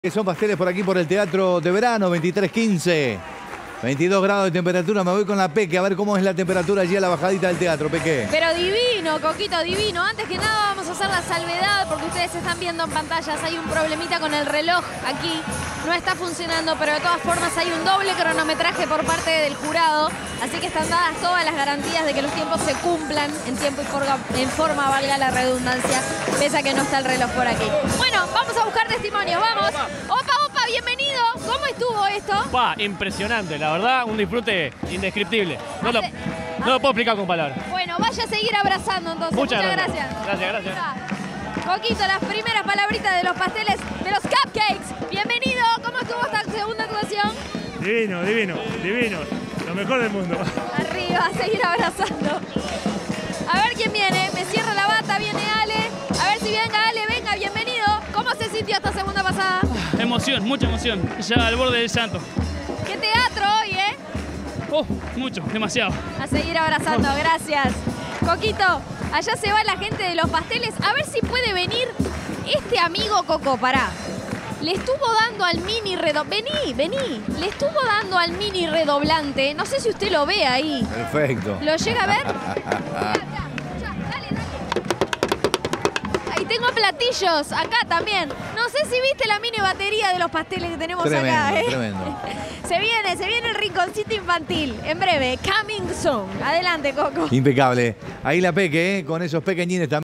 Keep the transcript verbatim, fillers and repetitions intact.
Son pasteles por aquí por el Teatro de Verano, veintitrés quince, veintidós grados de temperatura. Me voy con la Peque a ver cómo es la temperatura allí a la bajadita del teatro, Peque. Pero divino, Coquito, divino. Antes que nada vamos a hacer la salvedad porque ustedes están viendo en pantallas. Hay un problemita con el reloj aquí. No está funcionando, pero de todas formas hay un doble cronometraje por parte del jurado. Así que están dadas todas las garantías de que los tiempos se cumplan en tiempo y forma, en forma, valga la redundancia, pese a que no está el reloj por aquí. Bueno, vamos a buscar testimonios, vamos. Opa, opa, bienvenido. ¿Cómo estuvo esto? Pa, impresionante, la verdad, un disfrute indescriptible. No, lo, no lo puedo explicar con palabras. Bueno, vaya a seguir abrazando entonces. Muchas, Muchas gracias. gracias. Gracias, gracias. Coquito, las primeras palabritas de los pasteles, de los cupcakes. Bienvenido. ¿Cómo estuvo esta segunda actuación? Divino, divino, divino. Lo mejor del mundo. Arriba, a seguir abrazando. A ver quién viene. Me cierra la bata, viene Ale. A ver si venga Ale, venga, bienvenido. ¿Cómo se sintió esta segunda pasada? Emoción, mucha emoción. Ya al borde del llanto. ¿Qué teatro hoy, eh? Oh, mucho, demasiado. A seguir abrazando, gracias. Coquito, allá se va la gente de los pasteles. A ver si puede venir este amigo Coco, pará. Le estuvo dando al mini redoblante. Vení, vení. Le estuvo dando al mini redoblante. No sé si usted lo ve ahí. Perfecto. ¿Lo llega a ver? Ya, ya, dale, dale. Ahí tengo platillos, acá también. No sé si viste la mini batería de los pasteles que tenemos Tremendo, acá, ¿eh? tremendo. Se viene, se viene el rinconcito infantil. En breve, coming soon. Adelante, Coco. Impecable. Ahí la Peque, ¿eh? Con esos pequeñines también.